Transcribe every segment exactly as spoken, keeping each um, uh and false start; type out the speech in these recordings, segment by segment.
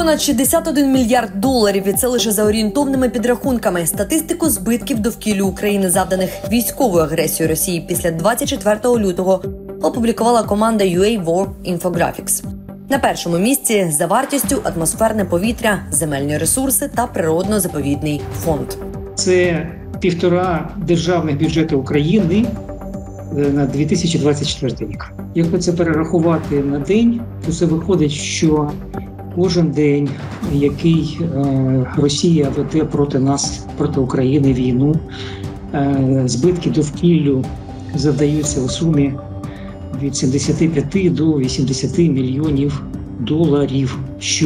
Понад шістдесят один мільярд доларів, і це лише за орієнтовними підрахунками. Статистику збитків довкіллю України, завданих військовою агресією Росії після двадцять четвертого лютого, опублікувала команда ю ей War Infographics. На першому місці за вартістю атмосферне повітря, земельні ресурси та природно-заповідний фонд. Це півтора державних бюджету України на дві тисячі двадцять четвертий рік. Якщо це перерахувати на день, то це виходить, що кожен день, який е, Росія веде проти нас, проти України війну, е, збитки довкіллю завдаються у сумі від сімдесят п'ять до вісімдесят мільйонів доларів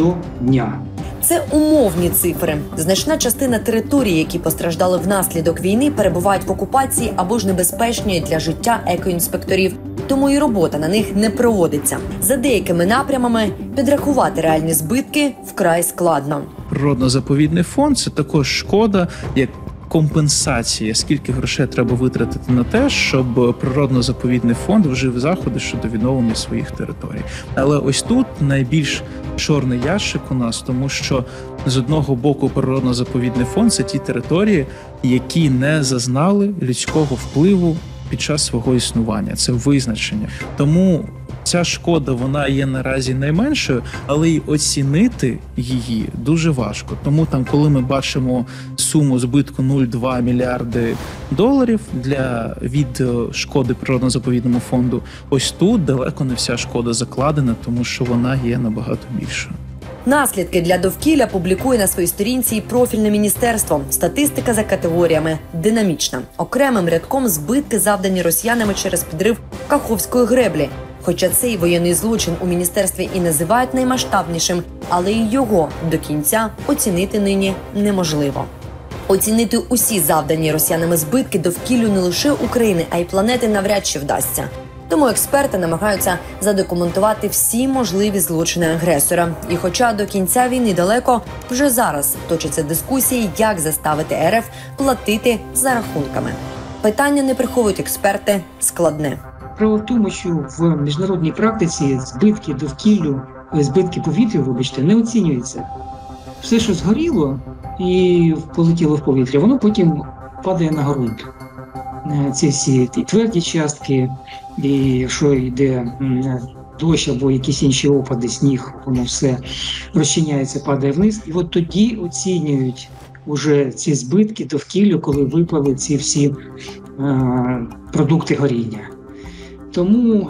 щодня. Це умовні цифри. Значна частина територій, які постраждали внаслідок війни, перебувають в окупації або ж небезпечні для життя екоінспекторів. Тому і робота на них не проводиться. За деякими напрямами підрахувати реальні збитки вкрай складно. Природно-заповідний фонд – це також шкода, як компенсація, скільки грошей треба витратити на те, щоб природно-заповідний фонд вжив заходи щодо відновлення своїх територій. Але ось тут найбільш чорний ящик у нас, тому що з одного боку природно-заповідний фонд – це ті території, які не зазнали людського впливу під час свого існування. Це визначення. Тому ця шкода, вона є наразі найменшою, але й оцінити її дуже важко. Тому там, коли ми бачимо суму збитку нуль цілих два мільярди доларів для від шкоди природно-заповідному фонду, ось тут далеко не вся шкода закладена, тому що вона є набагато більшою. Наслідки для довкілля публікує на своїй сторінці і профільне міністерство. Статистика за категоріями динамічна. Окремим рядком збитки, завдані росіянами через підрив Каховської греблі. Хоча цей воєнний злочин у міністерстві і називають наймасштабнішим, але й його до кінця оцінити нині неможливо. Оцінити усі завдані росіянами збитки довкіллю не лише України, а й планети навряд чи вдасться. Тому експерти намагаються задокументувати всі можливі злочини агресора. І хоча до кінця війни далеко, вже зараз точаться дискусії, як заставити ер еф платити за рахунками. Питання, не приховують експерти, складне. Справа в тому, що в міжнародній практиці збитки довкіллю, збитки повітря, вибачте, не оцінюються. Все, що згоріло і полетіло в повітря, воно потім падає на ґрунт. Ці всі ті тверді частки, і якщо йде дощ або якісь інші опади, сніг, воно все розчиняється, падає вниз. І от тоді оцінюють уже ці збитки довкіллю, коли випали ці всі е, продукти горіння. Тому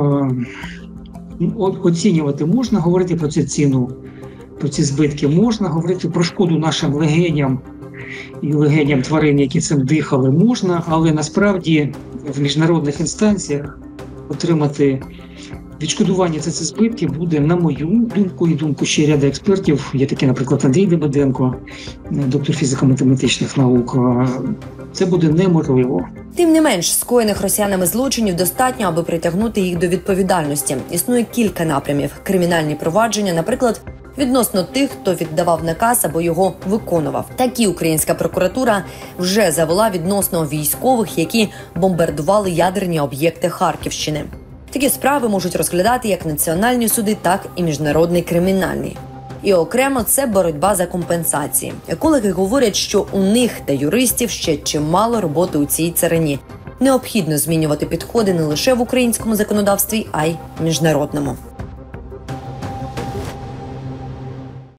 е, оцінювати можна, говорити про цю ціну, про ці збитки можна, говорити про шкоду нашим легеням і легеням тварин, які цим дихали, можна, але насправді в міжнародних інстанціях отримати відшкодування за ці збитки буде, на мою думку і думку ще ряду експертів, є такий, наприклад, Андрій Лебеденко, доктор фізико-математичних наук, це буде неможливо. Тим не менш, скоєних росіянами злочинів достатньо, аби притягнути їх до відповідальності. Існує кілька напрямів. Кримінальні провадження, наприклад, відносно тих, хто віддавав наказ або його виконував. Такі українська прокуратура вже завела відносно військових, які бомбардували ядерні об'єкти Харківщини. Такі справи можуть розглядати як національні суди, так і міжнародний кримінальний. І окремо це боротьба за компенсації. Екологи говорять, що у них та юристів ще чимало роботи у цій царині. Необхідно змінювати підходи не лише в українському законодавстві, а й міжнародному.